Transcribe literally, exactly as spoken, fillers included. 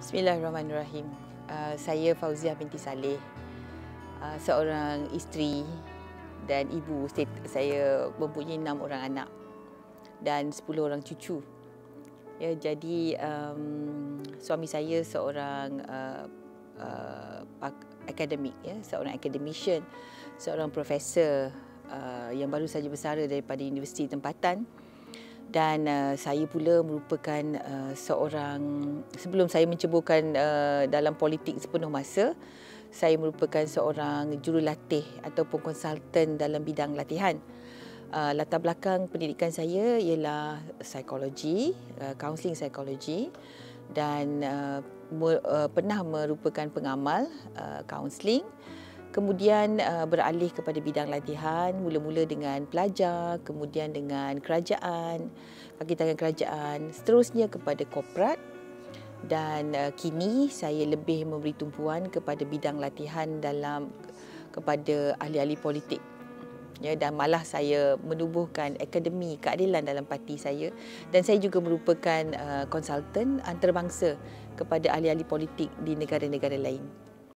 Bismillahirrahmanirrahim. Uh, saya Fauziah binti Saleh, uh, seorang isteri dan ibu. Saya mempunyai enam orang anak dan sepuluh orang cucu. Ya, jadi um, suami saya seorang uh, uh, akademik, ya, seorang academician, seorang profesor uh, yang baru saja bersara daripada Universiti Tempatan. Dan uh, saya pula merupakan uh, seorang, sebelum saya menceburkan uh, dalam politik sepenuh masa, saya merupakan seorang jurulatih ataupun konsultan dalam bidang latihan. Uh, latar belakang pendidikan saya ialah psikologi, uh, counselling psikologi, dan uh, me, uh, pernah merupakan pengamal uh, counselling. Kemudian uh, beralih kepada bidang latihan, mula-mula dengan pelajar, kemudian dengan kerajaan, kaki tangan kerajaan, seterusnya kepada korporat, dan uh, kini saya lebih memberi tumpuan kepada bidang latihan dalam kepada ahli-ahli politik. Ya, dan malah saya menubuhkan Akademi Keadilan dalam parti saya, dan saya juga merupakan uh, konsultan antarabangsa kepada ahli-ahli politik di negara-negara lain.